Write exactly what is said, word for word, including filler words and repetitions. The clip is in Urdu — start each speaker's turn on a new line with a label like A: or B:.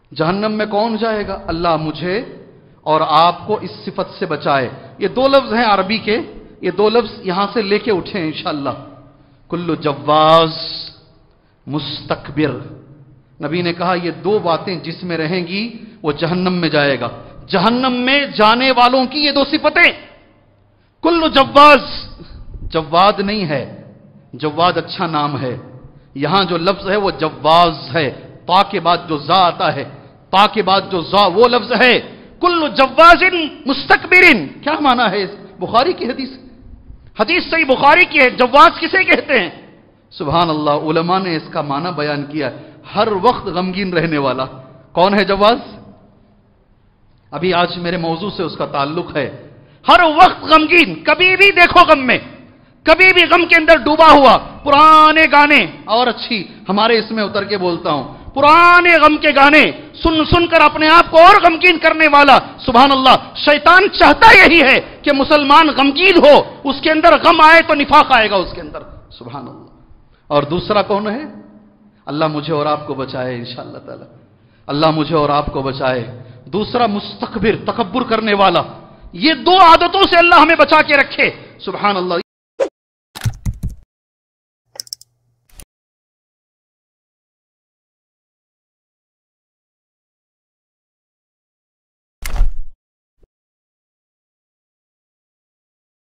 A: جہنم میں کون جائے گا؟ اللہ مجھے اور آپ کو اس صفت سے بچائے۔ یہ دو لفظ ہیں عربی کے، یہ دو لفظ یہاں سے لے کے اٹھے ہیں انشاءاللہ۔ کل جواز مستکبر، نبی نے کہا یہ دو باتیں جس میں رہیں گی وہ جہنم میں جائے گا۔ جہنم میں جانے والوں کی یہ دو صفتیں، کل جواز، جواد نہیں ہے، جواد اچھا نام ہے، یہاں جو لفظ ہے وہ جواز ہے، تا کے بعد جو زا آتا ہے، تا کے بعد جو زا وہ لفظ ہے۔ کل جواز مستکبر، کیا معنی ہے؟ بخاری کی حدیث، حدیث صحیح بخاری کی ہے۔ جواز کسے کہتے ہیں؟ سبحان اللہ، علماء نے اس کا معنی بیان کیا، ہر وقت غمگین رہنے والا۔ کون ہے جواز؟ ابھی آج میرے موضوع سے اس کا تعلق ہے۔ ہر وقت غمگین، کبھی بھی دیکھو غم میں، کبھی بھی غم کے اندر ڈوبا ہوا، پرانے گانے، اور اچھی ہمارے اس میں اتر کے بولتا ہوں، پرانے غم کے گانے سن سن کر اپنے آپ کو اور غمگین کرنے والا۔ سبحان اللہ، شیطان چاہتا یہی ہے کہ مسلمان غمگین ہو، اس کے اندر غم آئے تو نفاق آئے گا اس کے اندر۔ سبحان اللہ۔ اور دوسرا کون ہے؟ اللہ مجھے اور آپ کو بچائے انشاءاللہ تعالی، اللہ مجھے اور آپ کو بچائے۔ دوسرا مستکبر، تکبر کرنے والا۔ یہ دو عادتوں سے اللہ ہمیں بچا کے رکھے۔ سبحان اللہ۔